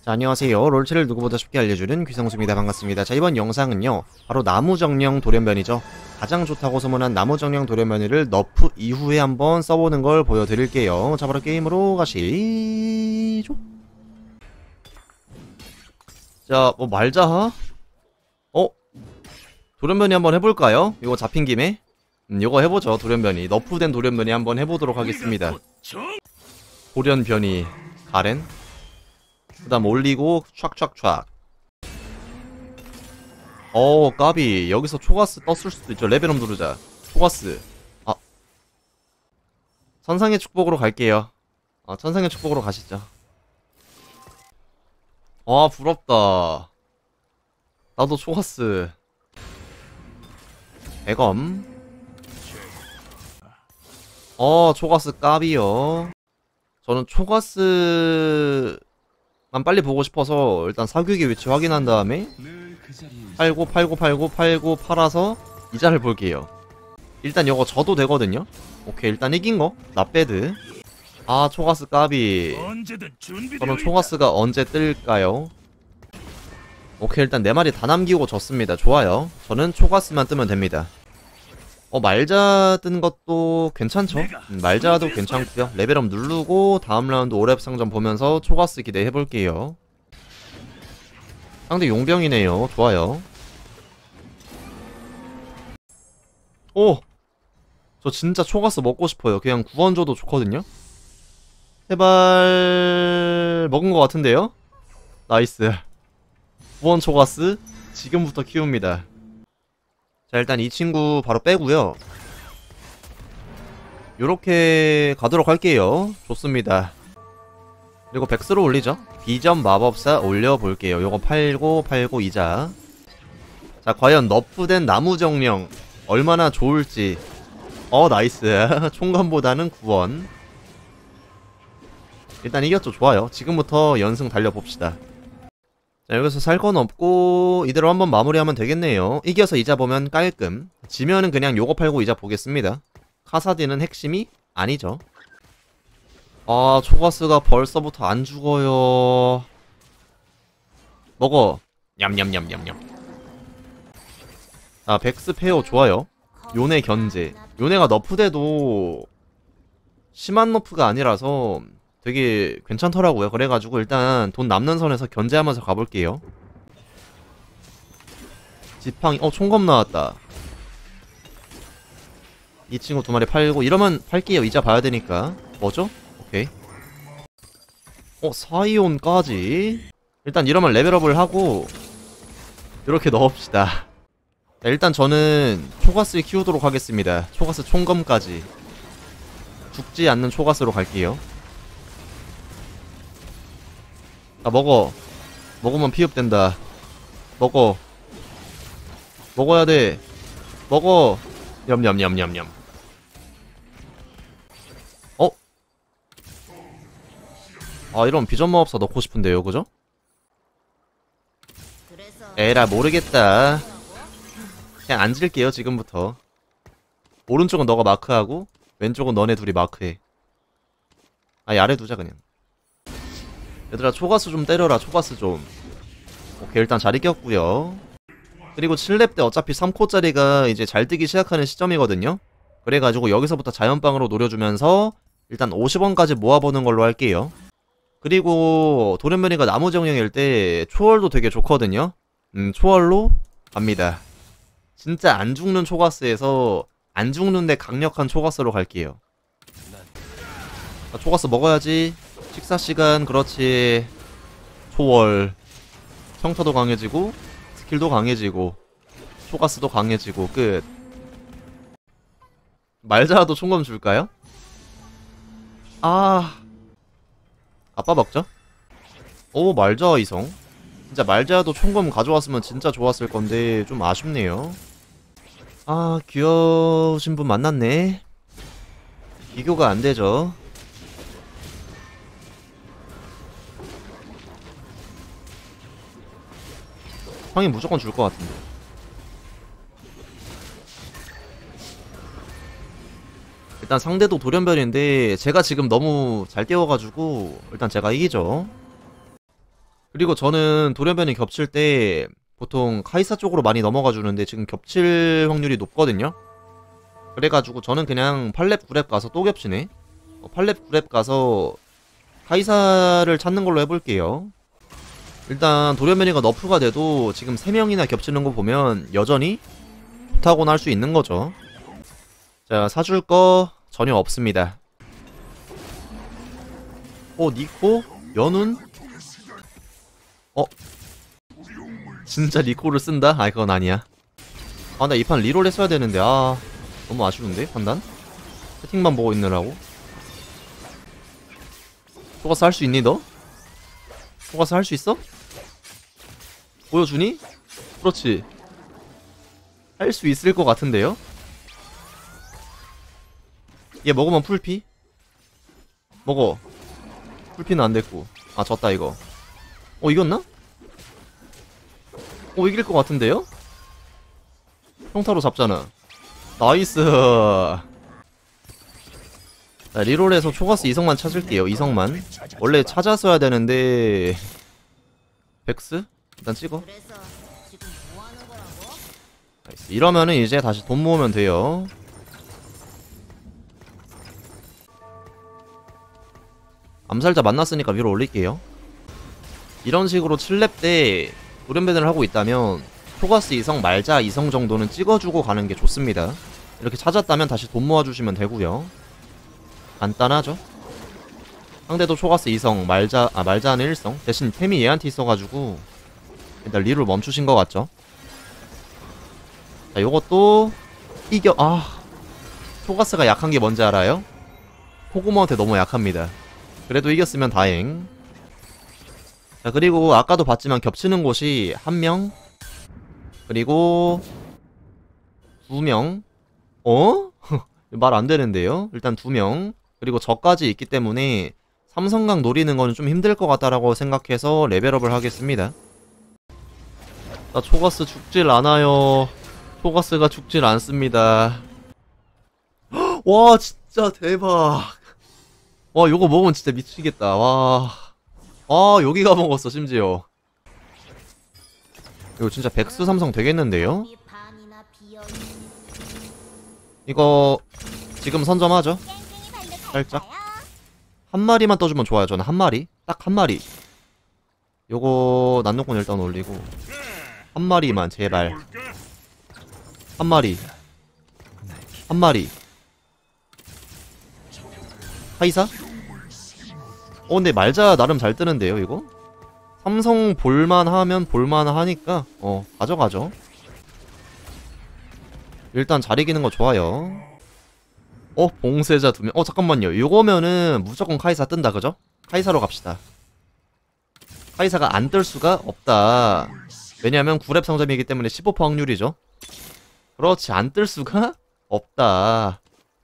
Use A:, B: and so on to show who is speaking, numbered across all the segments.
A: 자, 안녕하세요. 롤체를 누구보다 쉽게 알려주는 귀성수입니다. 반갑습니다. 자, 이번 영상은요, 바로 나무정령 돌연변이죠. 가장 좋다고 소문한 나무정령 돌연변이를 너프 이후에 한번 써보는 걸 보여드릴게요. 자, 바로 게임으로 가시죠. 자, 뭐 말자하? 돌연변이 한번 해볼까요? 이거 잡힌 김에? 이거 해보죠. 돌연변이. 너프된 돌연변이 한번 해보도록 하겠습니다. 돌연변이 가렌? 그 다음 올리고 촥촥촥. 까비. 여기서 초가스 떴을 수도 있죠. 레벨업 누르자. 초가스. 천상의 축복으로 갈게요. 천상의 축복으로 가시죠. 부럽다. 나도 초가스. 대검. 초가스 까비요. 저는 초가스 난 빨리 보고 싶어서 일단 사격의 위치 확인한 다음에 팔고 팔아서 이자를 볼게요. 일단 요거 져도 되거든요. 오케이, 일단 이긴거 나배드. 초가스 까비. 저는 초가스가 언제 뜰까요? 오케이, 일단 내 마리 다 남기고 졌습니다. 좋아요. 저는 초가스만 뜨면 됩니다. 말자 뜬 것도 괜찮죠? 말자도 괜찮고요. 레벨업 누르고 다음 라운드 오랩 상점 보면서 초가스 기대해볼게요. 상대 용병이네요. 좋아요. 저 진짜 초가스 먹고 싶어요. 그냥 구원 줘도 좋거든요. 제발 먹은 것 같은데요? 나이스. 구원 초가스 지금부터 키웁니다. 자, 일단 이 친구 바로 빼고요. 요렇게 가도록 할게요. 좋습니다. 그리고 백스로 올리죠. 비전 마법사 올려볼게요. 요거 팔고 이자. 자, 과연 너프된 나무정령 얼마나 좋을지. 나이스. 총검보다는 구원. 일단 이겼죠. 좋아요. 지금부터 연승 달려봅시다. 자, 여기서 살 건 없고 이대로 한번 마무리하면 되겠네요. 이겨서 이자 보면 깔끔. 지면은 그냥 요거 팔고 이자 보겠습니다. 카사딘은 핵심이 아니죠. 초가스가 벌써부터 안 죽어요. 먹어. 냠냠냠냠냠. 자, 백스 페어 좋아요. 요네 견제. 요네가 너프돼도 심한 너프가 아니라서 되게 괜찮더라고요. 그래가지고 일단 돈 남는 선에서 견제하면서 가볼게요. 지팡이 총검 나왔다. 이 친구 두 마리 팔고 이러면 팔게요. 이자 봐야 되니까. 뭐죠? 오케이. 사이온까지. 일단 이러면 레벨업을 하고 이렇게 넣읍시다. 자, 일단 저는 초가스 키우도록 하겠습니다. 초가스 총검까지. 죽지 않는 초가스로 갈게요. 먹어. 먹으면 피흡된다. 먹어. 먹어야 돼. 먹어. 냠냠냠냠냠. 이런 비전마법사 넣고 싶은데요, 그죠? 에라, 모르겠다. 그냥 앉을게요, 지금부터. 오른쪽은 너가 마크하고 왼쪽은 너네 둘이 마크해. 아래 두자 그냥. 얘들아, 초가스 좀 때려라. 초가스 좀. 오케이, 일단 잘 이겼구요. 그리고 7렙 때 어차피 3코짜리가 이제 잘 뜨기 시작하는 시점이거든요. 그래가지고 여기서부터 자연빵으로 노려주면서 일단 50원까지 모아보는 걸로 할게요. 그리고 돌연변이가 나무정령일 때 초월도 되게 좋거든요. 초월로 갑니다. 진짜 안 죽는 초가스에서 안 죽는데 강력한 초가스로 갈게요. 초가스 먹어야지. 식사시간. 그렇지. 초월. 평타도 강해지고 스킬도 강해지고 초가스도 강해지고 끝. 말자라도 총검 줄까요? 아빠 먹죠? 말자 이성. 진짜 말자도 총검 가져왔으면 진짜 좋았을 건데 좀 아쉽네요. 귀여우신 분 만났네. 비교가 안 되죠. 형이 무조건 줄 것 같은데. 일단 상대도 돌연변인데 제가 지금 너무 잘 깨워가지고 일단 제가 이기죠. 그리고 저는 돌연변이 겹칠 때 보통 카이사 쪽으로 많이 넘어가 주는데 지금 겹칠 확률이 높거든요. 그래가지고 저는 그냥 8렙 9렙 가서 또 겹치네. 8렙 9렙 가서 카이사를 찾는 걸로 해볼게요. 일단 돌연변이가 너프가 돼도 지금 3명이나 겹치는 거 보면 여전히 좋다고는 할 수 있는 거죠. 자, 사줄 거 전혀 없습니다. 니코? 연운? 진짜 리코를 쓴다? 아이, 그건 아니야. 나 이 판 리롤 했어야 되는데, 너무 아쉬운데, 판단? 채팅만 보고 있느라고. 토가스 할 수 있니, 너? 토가스 할 수 있어? 보여주니? 그렇지. 할 수 있을 것 같은데요? 얘 먹으면 풀피? 먹어. 풀피는 안 됐고. 졌다, 이거. 이겼나? 이길 것 같은데요? 평타로 잡잖아. 나이스. 자, 리롤에서 초가스 이성만 찾을게요. 이성만. 원래 찾았어야 되는데 백스? 일단 찍어. 나이스. 이러면은 이제 다시 돈 모으면 돼요. 암살자 만났으니까 위로 올릴게요. 이런 식으로 7렙 때 돌연변을 하고 있다면 초가스 이성, 말자 이성 정도는 찍어주고 가는 게 좋습니다. 이렇게 찾았다면 다시 돈 모아주시면 되고요. 간단하죠? 상대도 초가스 이성, 말자는 1성. 대신 템이 얘한테 있어가지고 일단 리를 멈추신 것 같죠? 자, 요것도 초가스가 약한 게 뭔지 알아요? 코고모한테 너무 약합니다. 그래도 이겼으면 다행. 자, 그리고 아까도 봤지만 겹치는 곳이 1명, 그리고 2명. 말 안 되는데요? 일단 2명. 그리고 저까지 있기 때문에 삼성강 노리는 건 좀 힘들 것 같다라고 생각해서 레벨업을 하겠습니다. 나 초가스 죽질 않아요. 초가스가 죽질 않습니다. 와, 진짜 대박. 요거 먹으면 진짜 미치겠다. 여기가 먹었어, 심지어. 이거 진짜 백스 삼성 되겠는데요? 이거 지금 선점하죠? 살짝 한 마리만 떠주면 좋아요. 저는 한 마리, 딱 한 마리. 요거 난동권 일단 올리고 한 마리만 제발. 한 마리, 한 마리. 카이사? 근데 말자 나름 잘 뜨는데요, 이거? 삼성 볼만하면 볼만하니까 가져가죠. 일단 잘 이기는 거 좋아요. 봉쇄자 2명. 잠깐만요. 요거면은 무조건 카이사 뜬다, 그죠? 카이사로 갑시다. 카이사가 안 뜰 수가 없다. 왜냐면 9렙 상점이기 때문에 15% 확률이죠. 그렇지, 안 뜰 수가 없다.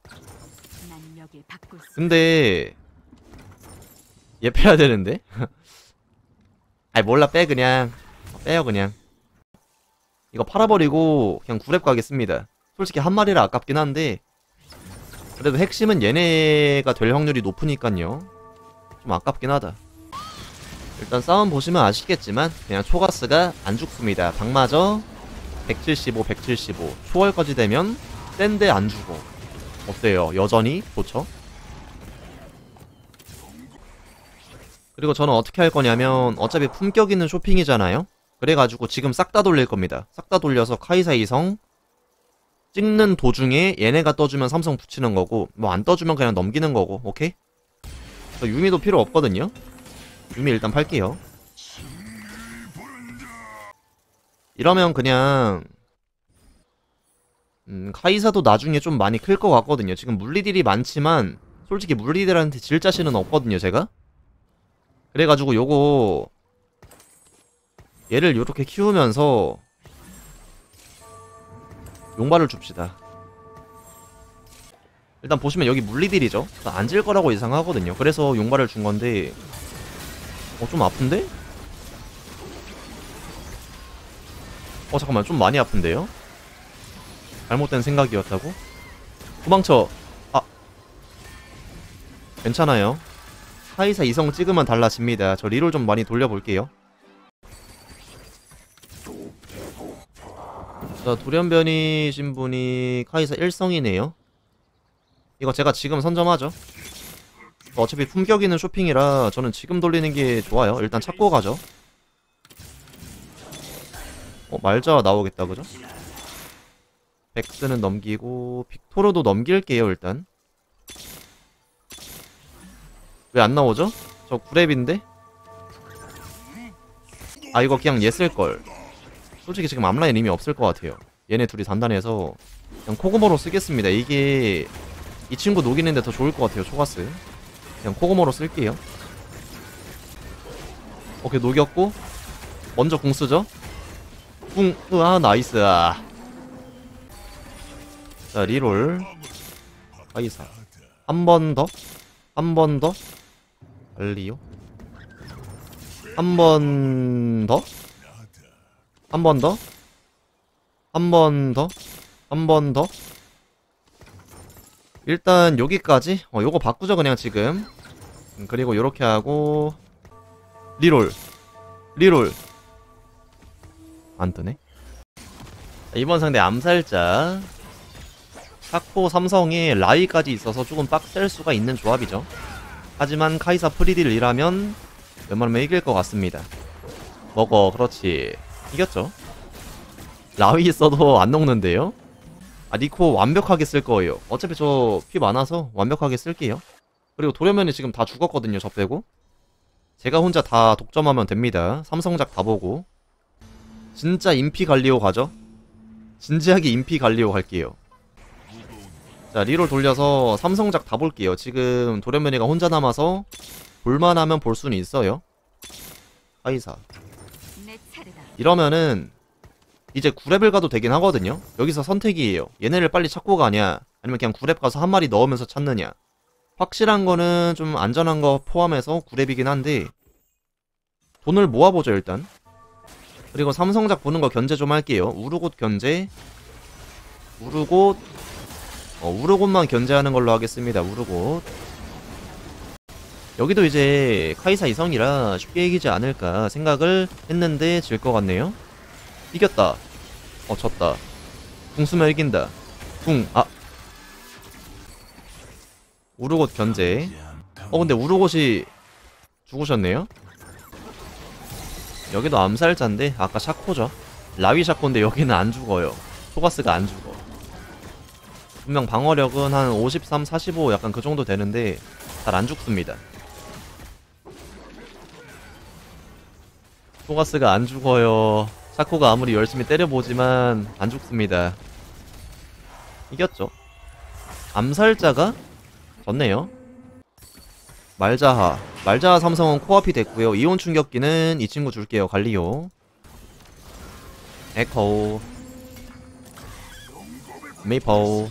A: 근데 얘 빼야 되는데? 몰라, 빼 그냥. 빼요 그냥. 이거 팔아버리고 그냥 9렙 가겠습니다. 솔직히 한 마리라 아깝긴 한데 그래도 핵심은 얘네가 될 확률이 높으니깐요. 좀 아깝긴 하다. 일단 싸움 보시면 아시겠지만 그냥 초가스가 안 죽습니다. 박마저 175, 175 초월까지 되면 센데 안 죽어. 어때요? 여전히 좋죠? 그리고 저는 어떻게 할 거냐면 어차피 품격 있는 쇼핑이잖아요? 그래가지고 지금 싹 다 돌릴 겁니다. 싹 다 돌려서 카이사 이성 찍는 도중에 얘네가 떠주면 삼성 붙이는 거고 뭐 안 떠주면 그냥 넘기는 거고. 오케이? 유미도 필요 없거든요? 유미 일단 팔게요. 이러면 그냥 카이사도 나중에 좀 많이 클 것 같거든요. 지금 물리딜이 많지만 솔직히 물리딜한테 질 자신은 없거든요, 제가. 그래가지고 요거 얘를 요렇게 키우면서 용발을 줍시다. 일단 보시면 여기 물리딜이죠. 앉을 거라고 예상하거든요. 그래서 용발을 준 건데 좀 아픈데? 잠깐만, 좀 많이 아픈데요? 잘못된 생각이었다고? 도망쳐. 괜찮아요. 카이사 이성 찍으면 달라집니다. 저 리롤 좀 많이 돌려볼게요. 자, 돌연변이신 분이 카이사 1성이네요. 이거 제가 지금 선점하죠. 어차피 품격 있는 쇼핑이라 저는 지금 돌리는 게 좋아요. 일단 찾고 가죠. 말자 나오겠다, 그죠? 백스는 넘기고 빅토르도 넘길게요, 일단. 왜 안 나오죠? 저 9렙인데? 아, 이거 그냥 얘 쓸걸. 솔직히 지금 앞라인 의미 없을 것 같아요. 얘네 둘이 단단해서 그냥 코그모로 쓰겠습니다. 이게 이 친구 녹이는데 더 좋을 것 같아요. 초가스 그냥 코그모로 쓸게요. 오케이, 녹였고 먼저 궁 쓰죠. 궁, 으아, 나이스. 자, 리롤 카이사 한 번 더, 한 번 더 알리오, 한 번 더, 한 번 더, 한 번 더, 한 번 더. 일단 여기까지. 요거 바꾸죠 그냥 지금. 그리고 요렇게 하고 리롤, 리롤 안 뜨네. 이번 상대 암살자 샤코 삼성에 라이까지 있어서 조금 빡셀 수가 있는 조합이죠. 하지만 카이사 프리딜이라면 웬만하면 이길 것 같습니다. 먹어, 그렇지. 이겼죠. 라위 있어도 안 녹는데요. 아, 니코 완벽하게 쓸 거예요. 어차피 저 피 많아서 완벽하게 쓸게요. 그리고 도려면이 지금 다 죽었거든요, 저 빼고. 제가 혼자 다 독점하면 됩니다. 삼성작 다 보고. 진짜 인피 갈리오 가죠. 진지하게 인피 갈리오 갈게요. 자, 리롤 돌려서 삼성작 다 볼게요. 지금 도련면이가 혼자 남아서 볼만하면 볼 수는 있어요. 카이사 이러면은 이제 9렙을 가도 되긴 하거든요. 여기서 선택이에요. 얘네를 빨리 찾고 가냐, 아니면 그냥 9렙 가서 한 마리 넣으면서 찾느냐. 확실한 거는 좀 안전한 거 포함해서 9렙이긴 한데 돈을 모아보죠 일단. 그리고 삼성작 보는 거 견제 좀 할게요. 우르곳 견제. 우르곳, 우르곳만 견제하는 걸로 하겠습니다. 우르곳. 여기도 이제 카이사 2성이라 쉽게 이기지 않을까 생각을 했는데 질 것 같네요. 이겼다. 졌다. 궁 쓰면 이긴다. 궁, 우르곳 견제. 근데 우르곳이 죽으셨네요? 여기도 암살자인데 아까 샤코죠. 라위 샤코인데 여기는 안 죽어요. 초가스가 안 죽어. 분명 방어력은 한 53, 45 약간 그 정도 되는데 잘 안 죽습니다. 초가스가 안 죽어요. 샤코가 아무리 열심히 때려보지만 안 죽습니다. 이겼죠. 암살자가 졌네요. 말자하. 말자하 삼성은 코앞이 됐고요. 이온 충격기는 이 친구 줄게요. 갈리오. 에코. 메이퍼.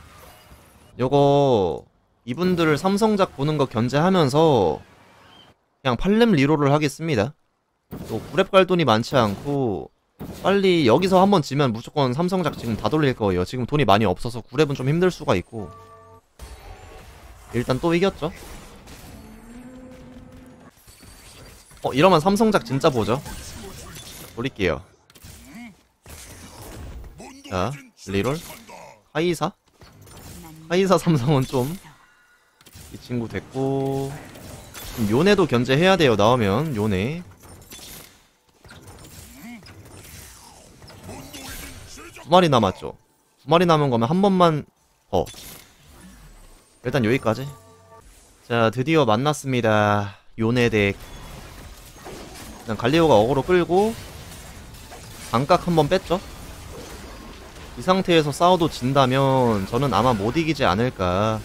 A: 요거 이분들 삼성작 보는 거 견제하면서 그냥 8렙 리롤을 하겠습니다. 또 9렙 갈 돈이 많지 않고 빨리 여기서 한번 지면 무조건 삼성작 지금 다 돌릴 거예요. 지금 돈이 많이 없어서 9렙은 좀 힘들 수가 있고. 일단 또 이겼죠. 이러면 삼성작 진짜 보죠. 돌릴게요. 자, 리롤 카이사. 카이사 삼성은 좀 이 친구 됐고, 요네도 견제해야 돼요. 나오면 요네. 두 마리 남았죠. 두 마리 남은 거면 한 번만 더. 일단 여기까지. 자, 드디어 만났습니다. 요네 덱. 일단 갈리오가 어그로 끌고 반각 한번 뺐죠. 이 상태에서 싸워도 진다면 저는 아마 못 이기지 않을까.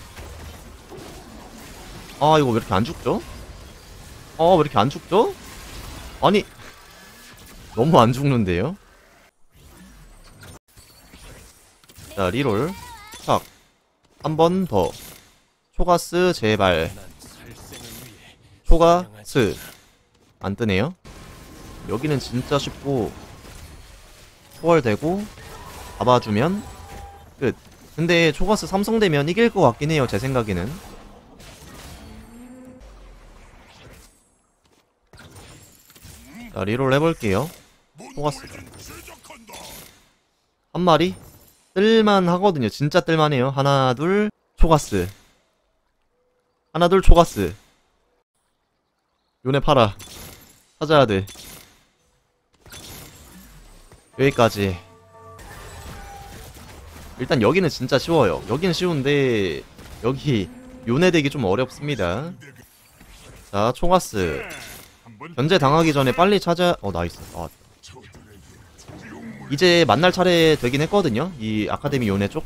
A: 이거 왜 이렇게 안 죽죠? 왜 이렇게 안 죽죠? 아니, 너무 안 죽는데요? 자, 리롤 탁 한 번 더. 초가스 제발. 초가스 안 뜨네요. 여기는 진짜 쉽고 초월되고 잡아주면 끝. 근데 초가스 삼성 되면 이길 것 같긴 해요. 제 생각에는. 자, 리롤 해볼게요. 초가스가 한 마리? 뜰만 하거든요. 진짜 뜰만해요. 하나, 둘, 초가스. 하나, 둘, 초가스. 요네 팔아. 찾아야 돼. 여기까지. 일단 여기는 진짜 쉬워요. 여기는 쉬운데 여기 요네 되기 좀 어렵습니다. 자, 초가스. 견제 당하기 전에 빨리 찾아. 나이스. 이제 만날 차례 되긴 했거든요. 이 아카데미 요네 쪽.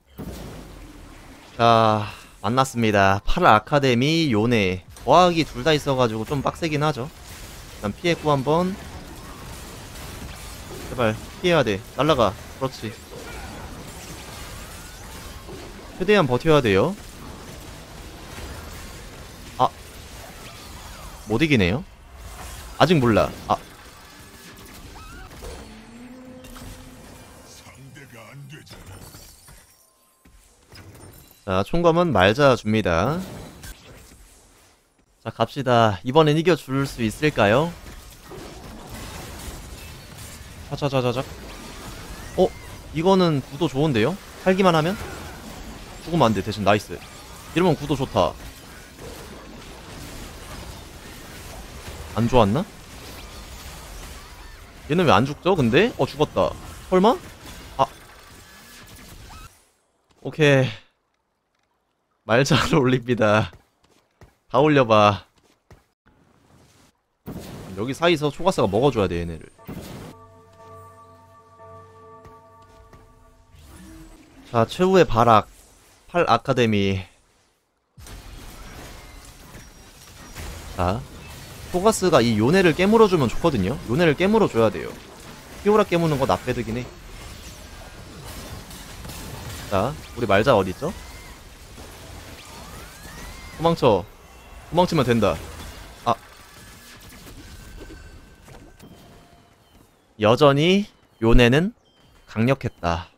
A: 자, 만났습니다. 8 아카데미 요네. 어학이 둘 다 있어가지고 좀 빡세긴 하죠. 일단 피했고 한번. 제발 피해야 돼. 날라가. 그렇지. 최대한 버텨야 돼요. 아, 못 이기네요. 아직 몰라. 자, 총검은 말자 줍니다. 자, 갑시다. 이번엔 이겨줄 수 있을까요? 차차차차작. 이거는 구도 좋은데요? 살기만 하면? 죽으면 안 돼. 대신 나이스. 이러면 구도 좋다. 안 좋았나? 얘는 왜 안 죽죠? 근데? 죽었다. 설마? 오케이. 말자를 올립니다. 다 올려봐. 여기 사이에서 초가스가 먹어줘야 돼, 얘네를. 자, 최후의 발악. 8 아카데미. 자, 초가스가 이 요네를 깨물어주면 좋거든요. 요네를 깨물어줘야 돼요. 피오라 깨무는 거 나빼드긴 해. 자, 우리 말자 어디있죠? 도망쳐. 도망치면 된다. 여전히 요네는 강력했다.